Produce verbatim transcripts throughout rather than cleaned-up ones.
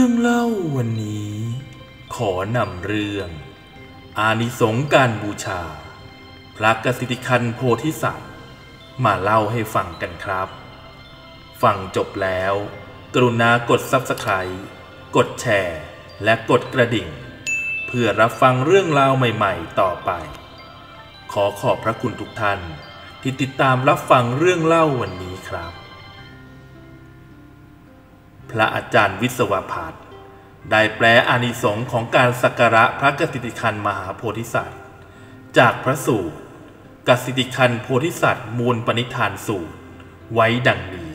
รื่องเล่าวันนี้ขอนำเรื่องอานิสงส์การบูชาพระกสิทธิคันโพธิสัตว์มาเล่าให้ฟังกันครับฟังจบแล้วกรุณากด ซับสไครบ์ กดแชร์และกดกระดิ่งเพื่อรับฟังเรื่องราวใหม่ๆต่อไปขอขอบพระคุณทุกท่านที่ติดตามรับฟังเรื่องเล่าวันนี้ครับพระอาจารย์วิศวภัทรได้แปลอานิสงส์ของการสักการะพระกสิทธิคันมหาโพธิสัตว์จากพระสูตรกสิทธิคันโพธิสัตว์มูลปณิธานสูตรไว้ดังนี้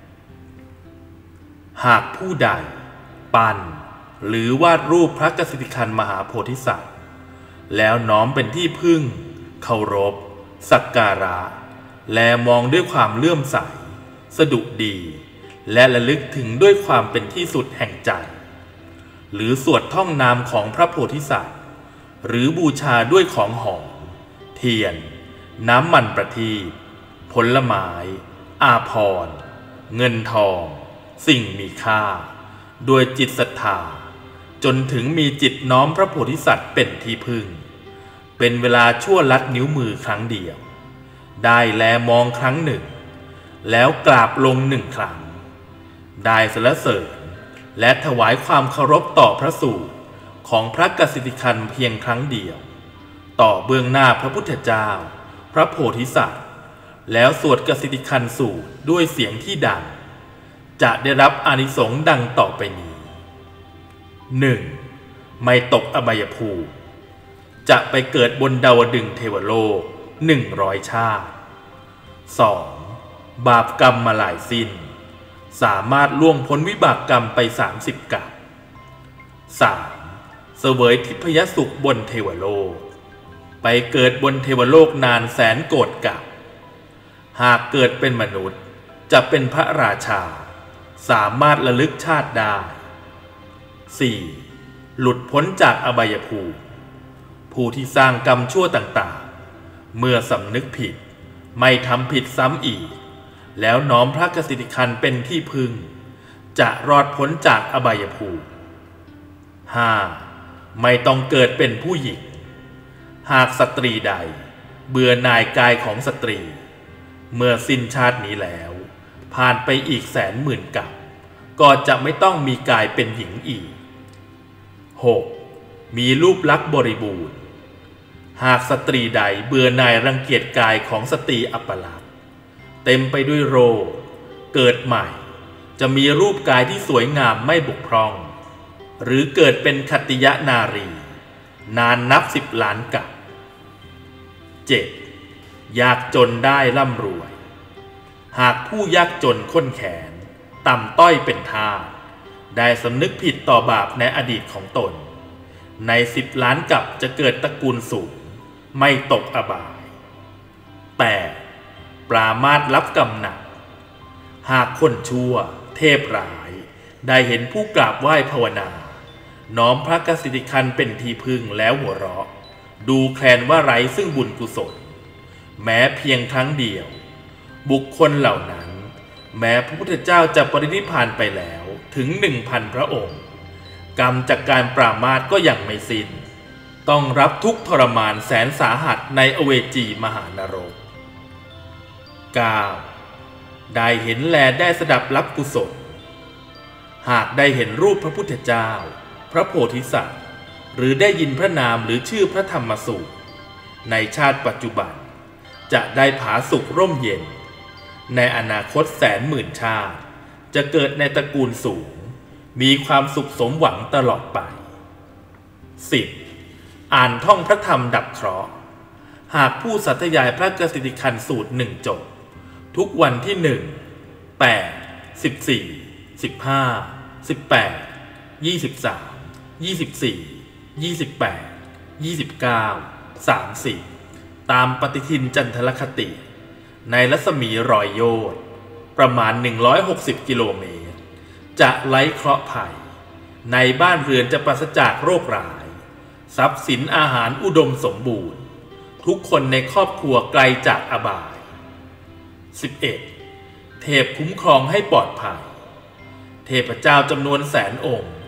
หากผู้ใดปั้นหรือวาดรูปพระกสิทธิคันมหาโพธิสัตว์แล้วน้อมเป็นที่พึ่งเคารพสักการะและมองด้วยความเลื่อมใสสดุดีและระลึกถึงด้วยความเป็นที่สุดแห่งใจหรือสวดท่องนามของพระโพธิสัตว์หรือบูชาด้วยของหอมเทียนน้ำมันประทีปผลไม้อาภรณ์เงินทองสิ่งมีค่าด้วยจิตศรัทธาจนถึงมีจิตน้อมพระโพธิสัตว์เป็นที่พึ่งเป็นเวลาชั่วลัดนิ้วมือครั้งเดียวได้แลมองครั้งหนึ่งแล้วกราบลงหนึ่งครั้งได้สรรเสริญและถวายความเคารพต่อพระสูตรของพระกสิทธิคันเพียงครั้งเดียวต่อเบื้องหน้าพระพุทธเจ้าพระโพธิสัตว์แล้วสวดกสิทธิคันสูตรด้วยเสียงที่ดังจะได้รับอานิสงส์ดังต่อไปนี้ หนึ่ง. ไม่ตกอบายภูมิจะไปเกิดบนดาวดึงส์เทวโลกหนึ่งร้อยชาติ สอง. บาปกรรมมาหลายสิ้นสามารถล่วงพ้นวิบากกรรมไปสามสิบกับ สาม. เสวยทิพยสุขบนเทวโลกไปเกิดบนเทวโลกนานแสนโกฏกับหากเกิดเป็นมนุษย์จะเป็นพระราชาสามารถระลึกชาติได้ สี่. หลุดพ้นจากอบายภูมิผู้ที่สร้างกรรมชั่วต่างๆเมื่อสำนึกผิดไม่ทำผิดซ้ำอีกแล้วน้อมพระกสิทธิคันเป็นที่พึ่งจะรอดพ้นจากอบายภูมิ ห้า. ไม่ต้องเกิดเป็นผู้หญิงหากสตรีใดเบื่อหน่ายกายของสตรีเมื่อสิ้นชาตินี้แล้วผ่านไปอีกแสนหมื่นกับก็จะไม่ต้องมีกายเป็นหญิงอีก หก. มีรูปลักษณ์บริบูรณ์หากสตรีใดเบื่อหน่ายรังเกียจกายของสตรีอัปลักษณ์เต็มไปด้วยโรคเกิดใหม่จะมีรูปกายที่สวยงามไม่บกพร่องหรือเกิดเป็นขัตติยนารีนานนับสิบล้านกับ เจ็ด. ยากจนได้ร่ำรวยหากผู้ยากจนข้นแขนต่ำต้อยเป็นทาสได้สำนึกผิดต่อบาปในอดีตของตนในสิบล้านกับจะเกิดตระกูลสูงไม่ตกอบาย แปด. ปรามาสรับกรรมหนักหากคนชั่วเทพร้ายได้เห็นผู้กราบไหว้ภาวนาน้อมพระกสิทธิคันเป็นที่พึ่งแล้วหัวเราะดูแคลนว่าไร้ซึ่งบุญกุศลแม้เพียงครั้งเดียวบุคคลเหล่านั้นแม้พระพุทธเจ้าจะปรินิพพานไปแล้วถึงหนึ่งพันพระองค์กรรมจากการปรามาสก็ยังไม่สิ้นต้องรับทุกข์ทรมานแสนสาหัสในอเวจีมหานรก เก้า. ได้เห็นแลได้สดับรับกุศลหากได้เห็นรูปพระพุทธเจ้าพระโพธิสัตว์หรือได้ยินพระนามหรือชื่อพระธรรมสูตรในชาติปัจจุบันจะได้ผาสุขร่มเย็นในอนาคตแสนหมื่นชาติจะเกิดในตระกูลสูงมีความสุขสมหวังตลอดไป สิบ. อ่านท่องพระธรรมดับเคราะห์หากผู้สัตยายพระกสิทธิคันสูตรหนึ่งจบทุกวันที่หนึ่ง แปด สิบสี่ สิบห้า สิบแปด ยี่สิบสาม ยี่สิบสี่ ยี่สิบแปด ยี่สิบเก้า สามสิบตามปฏิทินจันทรคติในรัศมีร้อยโยชน์ประมาณหนึ่งร้อยหกสิบกิโลเมตรจะไร้เคราะห์ภัยในบ้านเรือนจะปราศจากโรคร้ายทรัพย์สินอาหารอุดมสมบูรณ์ทุกคนในครอบครัวไกลจากอบาย สิบเอ็ด. เทพคุ้มครองให้ปลอดภัยเทพเจ้าจำนวนแสนองค์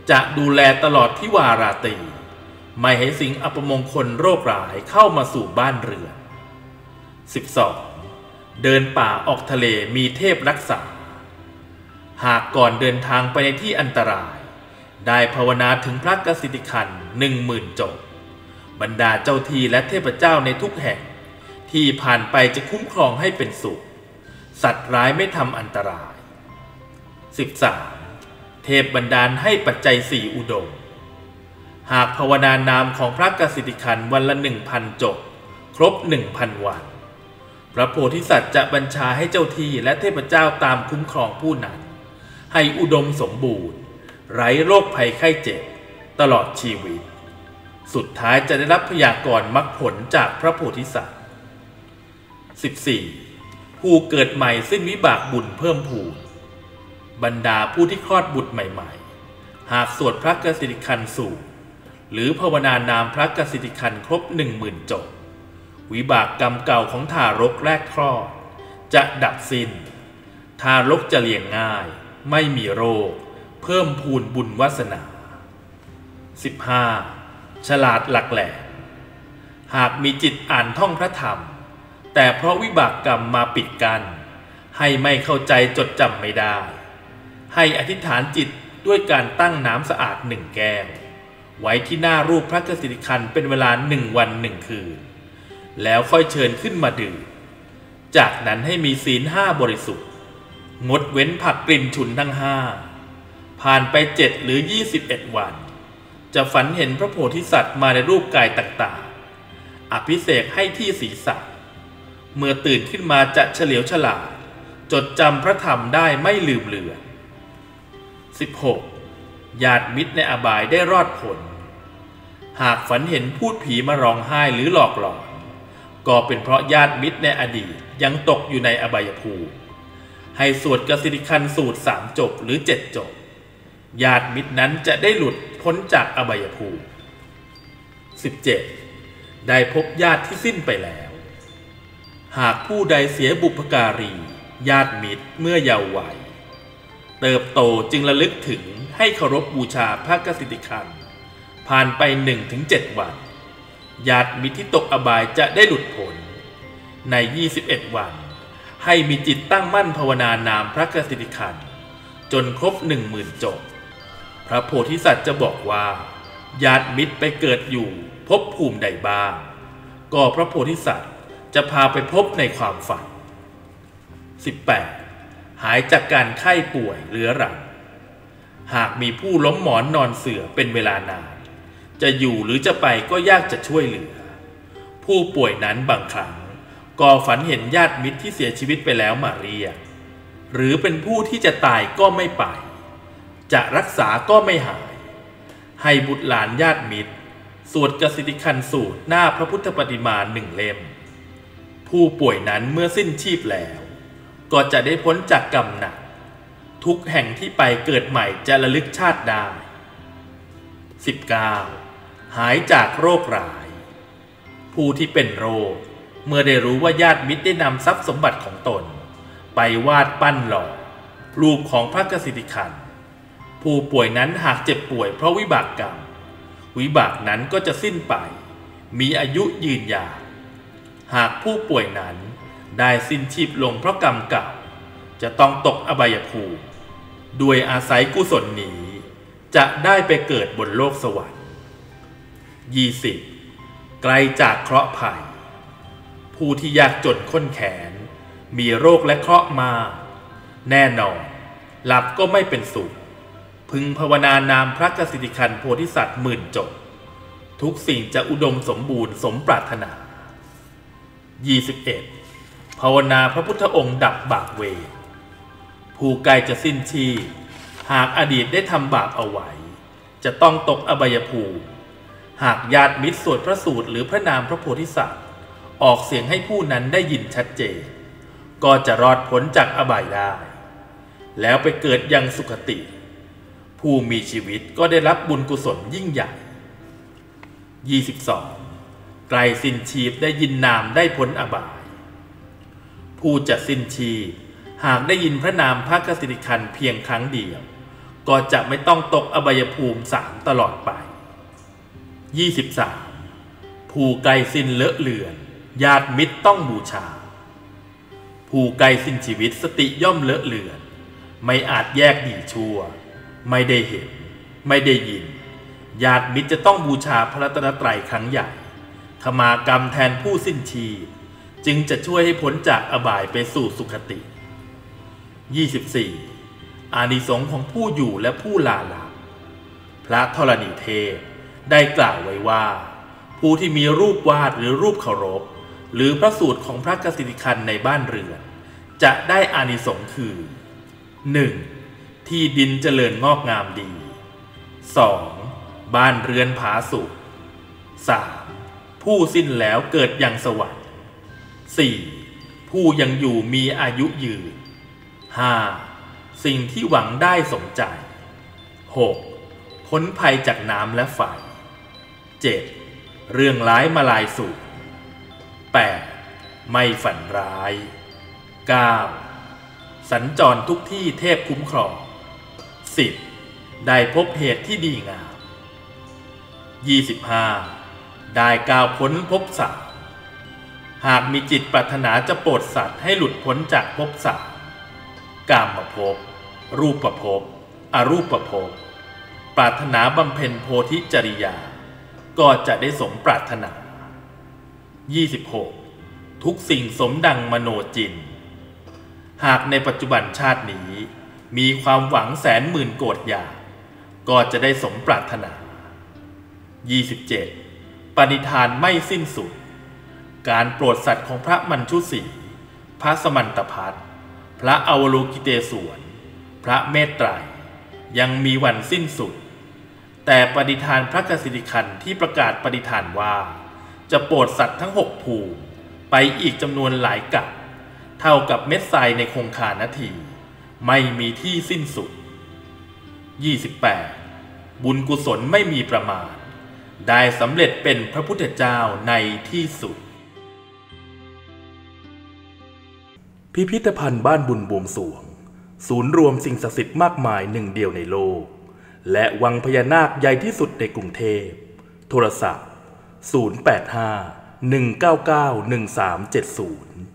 จะดูแลตลอดที่วาราตรีไม่ให้สิ่งอัปมงคลโรคร้ายเข้ามาสู่บ้านเรือน สิบสอง เดินป่าออกทะเลมีเทพรักษาหากก่อนเดินทางไปในที่อันตรายได้ภาวนาถึงพระกสิทธิคันหนึ่งหมื่นจบบรรดาเจ้าที่และเทพเจ้าในทุกแห่งที่ผ่านไปจะคุ้มครองให้เป็นสุขสัตว์ร้ายไม่ทำอันตราย สิบสาม เทพบันดาลให้ปัจจัยสี่อุดมหากภาวนานามของพระกสิทธิคันวันละหนึ่งพันจบครบหนึ่งพันวันพระโพธิสัตว์จะบัญชาให้เจ้าที่และเทพเจ้าตามคุ้มครองผู้นั้นให้อุดมสมบูรณ์ไร้โรคภัยไข้เจ็บตลอดชีวิตสุดท้ายจะได้รับพยากรณ์มรรคผลจากพระโพธิสัตว์ สิบสี่ ผู้เกิดใหม่ซึ่งวิบากบุญเพิ่มพูนบรรดาผู้ที่คลอดบุตรใหม่ๆหากสวดพระกสิทธิคันสูตรหรือภาวนานามพระกสิทธิคันครบหนึ่งหมื่นจบวิบากกรรมเก่าของทารกแรกคลอดจะดับสิ้นทารกจะเลี้ยงง่ายไม่มีโรคเพิ่มพูนบุญวาสนา สิบห้า ฉลาดหลักแหลมหากมีจิตอ่านท่องพระธรรมแต่เพราะวิบากกรรมมาปิดกั้นให้ไม่เข้าใจจดจำไม่ได้ให้อธิษฐานจิตด้วยการตั้งน้ำสะอาดหนึ่งแก้วไว้ที่หน้ารูปพระกสิทธิคันเป็นเวลาหนึ่งวันหนึ่งคืนแล้วค่อยเชิญขึ้นมาดื่มจากนั้นให้มีศีลห้าบริสุทธิ์งดเว้นผักกลิ่นฉุนทั้งห้าผ่านไปเจ็ดหรือยี่สิบเอ็ดวันจะฝันเห็นพระโพธิสัตว์มาในรูปกายต่างๆอภิเษกให้ที่ศีรษะเมื่อตื่นขึ้นมาจะเฉลียวฉลาดจดจำพระธรรมได้ไม่ลืมเลือน สิบหก ญาติมิตรในอบายได้รอดพ้นหากฝันเห็นพูดผีมาร้องไห้หรือหลอกหลอนก็เป็นเพราะญาติมิตรในอดีตยังตกอยู่ในอบายภูมิให้สวดกสิทธิคันสูตรสามจบหรือเจ็ดจบญาติมิตรนั้นจะได้หลุดพ้นจากอบายภูมิ สิบเจ็ด ได้พบญาติที่สิ้นไปแล้วหากผู้ใดเสียบุพการีญาติมิตรเมื่อเยาว์วัยเติบโตจึงระลึกถึงให้เคารพบูชาพระกสิทธิคันผ่านไป หนึ่งถึงเจ็ด วันญาติมิตรที่ตกอบายจะได้หลุดพ้นในยี่สิบเอ็ดวันให้มีจิตตั้งมั่นภาวนานามพระกสิทธิคันจนครบหนึ่งหมื่นจบพระโพธิสัตว์จะบอกว่าญาติมิตรไปเกิดอยู่ภพภูมิใดบ้างก็พระโพธิสัตว์จะพาไปพบในความฝัน สิบแปด หายจากการไข้ป่วยเรื้อรังหากมีผู้ล้มหมอนนอนเสื่อเป็นเวลานานจะอยู่หรือจะไปก็ยากจะช่วยเหลือผู้ป่วยนั้นบางครั้งก็ฝันเห็นญาติมิตรที่เสียชีวิตไปแล้วมาเรียกหรือเป็นผู้ที่จะตายก็ไม่ไปจะรักษาก็ไม่หายให้บุตรหลานญาติมิตรสวดกสิทธิคันสูตรหน้าพระพุทธปฏิมาหนึ่งเล่มผู้ป่วยนั้นเมื่อสิ้นชีพแล้วก็จะได้พ้นจากกรรมหนักทุกแห่งที่ไปเกิดใหม่จะระลึกชาติได้ สิบเก้า หายจากโรคร้ายผู้ที่เป็นโรคเมื่อได้รู้ว่าญาติมิตรได้นำทรัพย์สมบัติของตนไปวาดปั้นหล่อรูปของพระกสิทธิคันผู้ป่วยนั้นหากเจ็บป่วยเพราะวิบากกรรมวิบากนั้นก็จะสิ้นไปมีอายุยืนยาวหากผู้ป่วยนั้นได้สิ้นชีพลงเพราะกรรมเก่าจะต้องตกอบายภูมิด้วยอาศัยกุศลนี้จะได้ไปเกิดบนโลกสวรรค์ ยี่สิบ ไกลจากเคราะห์ภัยผู้ที่ยากจนข้นแขนมีโรคและเคราะห์มาแน่นอนหลับก็ไม่เป็นสุขพึงภาวนานามพระกสิทธิคันโพธิสัตว์หมื่นจบทุกสิ่งจะอุดมสมบูรณ์สมปรารถนา ยี่สิบเอ็ด ภาวนาพระพุทธองค์ดับบาปเวรผู้ใกล้จะสิ้นชีพหากอดีตได้ทำบาปเอาไว้จะต้องตกอบายภูมิหากญาติมิตรสวดพระสูตรหรือพระนามพระโพธิสัตว์ออกเสียงให้ผู้นั้นได้ยินชัดเจนก็จะรอดพ้นจากอบายได้แล้วไปเกิดยังสุคติผู้มีชีวิตก็ได้รับบุญกุศลยิ่งใหญ่ ยี่สิบสอง ไกลสิ้นชีพได้ยินนามได้พ้นอบายผู้จะสิ้นชีพหากได้ยินพระนามพระกสิทธิคันเพียงครั้งเดียวก็จะไม่ต้องตกอบายภูมิสามตลอดไป ยี่สิบสาม ผู้ไกลสิ้นเลอะเลือนญาติมิตรต้องบูชาผู้ไกลสิ้นชีวิตสติย่อมเลอะเลือนไม่อาจแยกดีชั่วไม่ได้เห็นไม่ได้ยินญาติมิตรจะต้องบูชาพระรัตนตรัยครั้งใหญ่ขมากรรมแทนผู้สิ้นชีพจึงจะช่วยให้พ้นจากอบายไปสู่สุคติ ยี่สิบสี่ อานิสงส์ของผู้อยู่และผู้ลาลับพระธรณีเทพได้กล่าวไว้ว่าผู้ที่มีรูปวาดหรือรูปเคารพหรือพระสูตรของพระกสิณคันในบ้านเรือนจะได้อานิสงส์คือ หนึ่ง. ที่ดินเจริญงอกงามดี สอง. บ้านเรือนผาสุก สาม. ผู้สิ้นแล้วเกิดยังสวรรค์ สี่. ผู้ยังอยู่มีอายุยืน ห้า. สิ่งที่หวังได้สมใจ หก. พ้นภัยจากน้ำและไฟ เจ็ด. เรื่องร้ายมาลายสู่ แปด. ไม่ฝันร้าย เก้า. สัญจรทุกที่เทพคุ้มครอง สิบ. ได้พบเหตุที่ดีงาม ยี่สิบห้า. ได้ก้าวพ้นภพสามหากมีจิตปรารถนาจะโปรดสัตว์ให้หลุดพ้นจากภพสามกามภพ รูปภพ อรูปภพปรารถนาบำเพ็ญโพธิจริยาก็จะได้สมปรารถนา ยี่สิบหก. ทุกสิ่งสมดังมโนจินหากในปัจจุบันชาตินี้มีความหวังแสนหมื่นโกรธอยากก็จะได้สมปรารถนา ยี่สิบเจ็ด. ปณิธานไม่สิ้นสุดการโปรดสัตว์ของพระมัญชุสีพระสมันตภัทรพระอวโลกิเตศวรพระเมตไตรยังมีวันสิ้นสุดแต่ปณิธานพระกสิณคันธ์ที่ประกาศปณิธานว่าจะโปรดสัตว์ทั้งหกภูมิไปอีกจำนวนหลายกับเท่ากับเม็ดทรายในคงคานาทีไม่มีที่สิ้นสุด ยี่สิบแปด. บุญกุศลไม่มีประมาณได้สำเร็จเป็นพระพุทธเจ้าในที่สุดพิพิธภัณฑ์บ้านบุญบวงสรวงศูนย์รวมสิ่งศักดิ์สิทธิ์มากมายหนึ่งเดียวในโลกและวังพญานาคใหญ่ที่สุดในกรุงเทพโทรศัพท์ศูนย์ แปด ห้า หนึ่ง เก้า เก้า หนึ่ง สาม เจ็ด ศูนย์